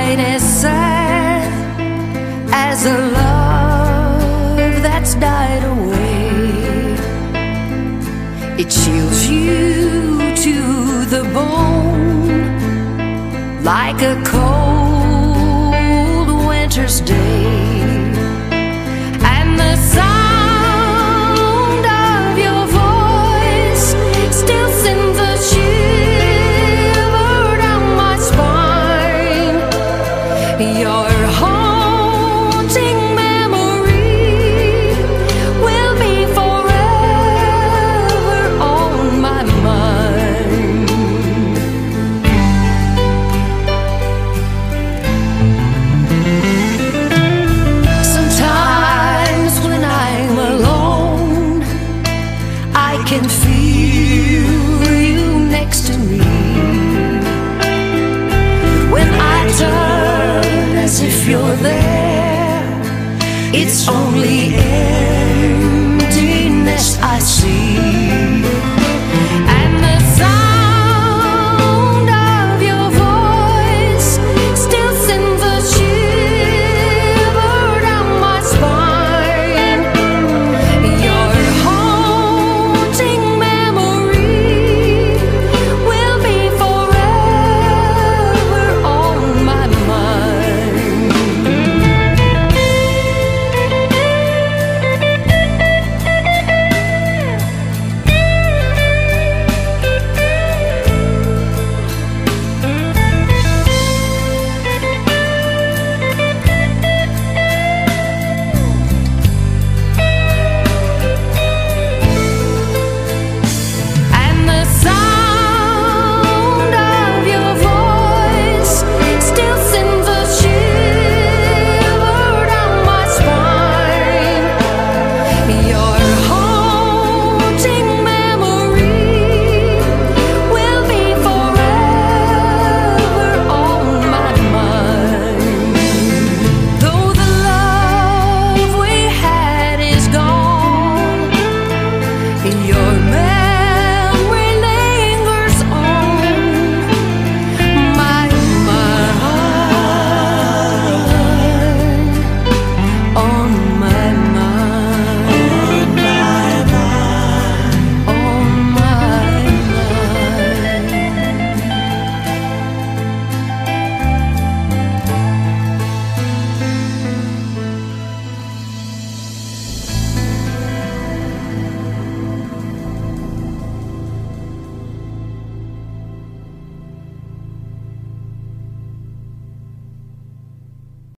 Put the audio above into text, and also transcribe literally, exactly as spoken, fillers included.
ain't as sad as a love that's died away. It chills you to the bone like a cold winter's day. And the sound of your voice still sends a shiver down my spine. Your haunting memory will be forever on my mind. Sometimes when I'm alone, I can feel you next to me. When I turn as if you're there, it's only air.